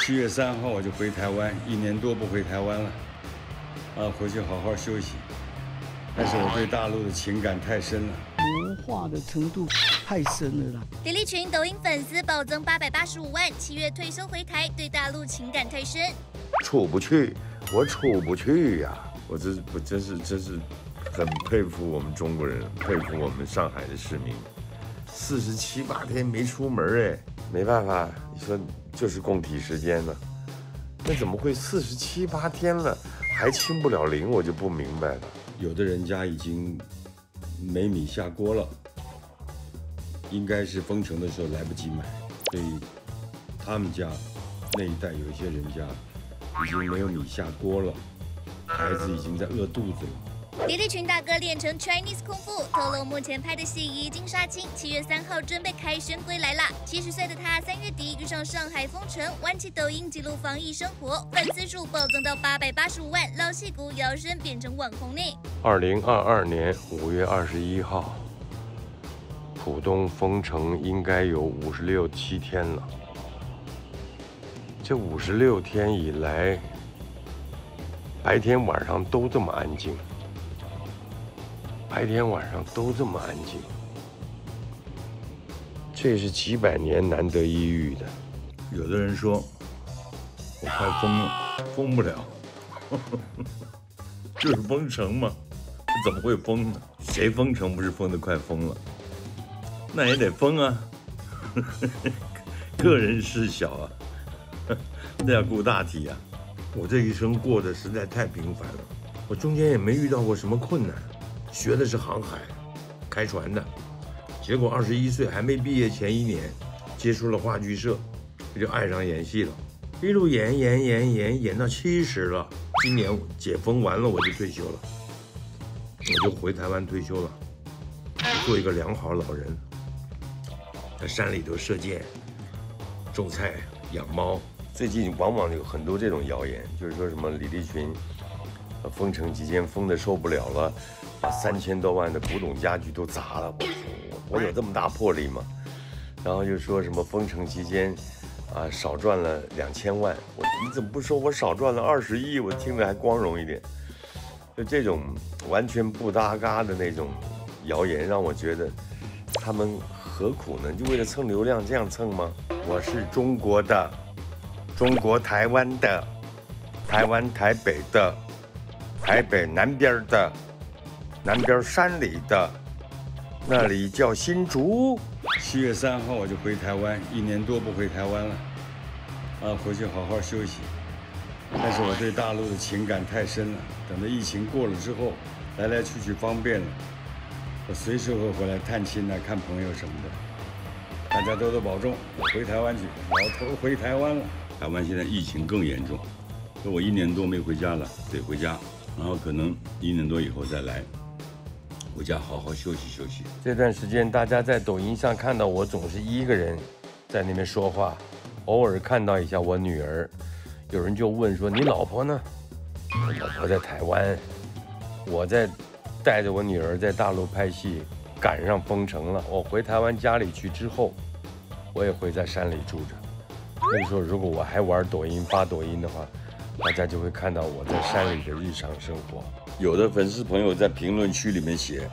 7月3号我就回台湾，1年多不回台湾了，回去好好休息。但是我对大陆的情感太深了， 魔化的程度太深了啦。 李立群抖音粉丝暴增885万，7月退休回台，对大陆情感太深。 出不去，我出不去呀！我真是很佩服我们中国人，佩服我们上海的市民。47、8天没出门哎，没办法，你说就是供体时间呢，那怎么会47、8天了还清不了零？我就不明白了。 有的人家已经没米下锅了，应该是封城的时候来不及买，所以他们家那一代有一些人家已经没有米下锅了，孩子已经在饿肚子了。 李立群大哥练成 Chinese 功夫，透露目前拍的戏已经杀青，7月3号准备凯旋归来啦。70岁的他3月底遇上上海封城，玩起抖音记录防疫生活，粉丝数暴增到885万，老戏骨摇身变成网红呢。 2022年5月21号，浦东封城应该有56、7天了。这56天以来，白天晚上都这么安静。白天晚上都这么安静，这是几百年难得一遇的。 有的人说我快疯了，疯不了，就是封城嘛，怎么会疯呢？谁封城不是封得快疯了？那也得封啊，个人事小啊，那要顾大体啊。 我这一生过得实在太平凡了，我中间也没遇到过什么困难。学的是航海，开船的，结果21岁还没毕业前1年，接触了话剧社，我就爱上演戏了，一路演到70了。今年解封完了我就退休了，我就回台湾退休了，做一个良好老人，在山里头射箭、种菜、养猫。最近往往有很多这种谣言，就是说什么李立群封城期间封得受不了了，把3000多万的古董家具都砸了。我有这么大魄力吗？然后又说什么封城期间少赚了2000万，你怎么不说我少赚了20亿？我听着还光荣一点。就这种完全不搭嘎的那种谣言，让我觉得他们何苦呢？就为了蹭流量这样蹭吗？我是中国的，中国台湾的，台湾台北的，台北南边的，南边山里的，那里叫新竹。 7月3号我就回台湾，1年多不回台湾了，回去好好休息。但是我对大陆的情感太深了，等到疫情过了之后，来来去去方便了，我随时会回来探亲看朋友什么的。大家多多保重，我回台湾去，老头回台湾了。台湾现在疫情更严重，所以我1年多没回家了，得回家。然后可能1年多以后再来，回家好好休息休息。 这段时间大家在抖音上看到我总是一个人在那边说话，偶尔看到一下我女儿，有人就问说你老婆呢？我老婆在台湾，我在带着我女儿在大陆拍戏，赶上封城了。我回台湾家里去之后，我也会在山里住着。那个时候如果我还玩抖音发抖音的话，大家就会看到我在山里的日常生活。 有的粉丝朋友在评论区里面写，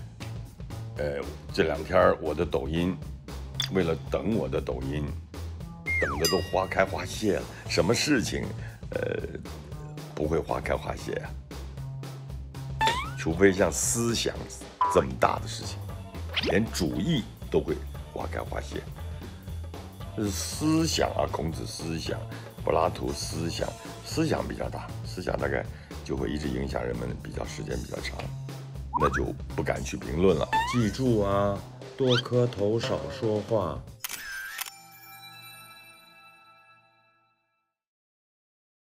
这2天我的抖音，为了等我的抖音，等的都花开花谢了。什么事情，不会花开花谢啊？除非像思想这么大的事情，连主义都会花开花谢。这是思想啊，孔子思想，柏拉图思想，思想比较大，思想大概就会一直影响人们时间比较长，那就不敢去评论了。记住啊，多磕头少说话。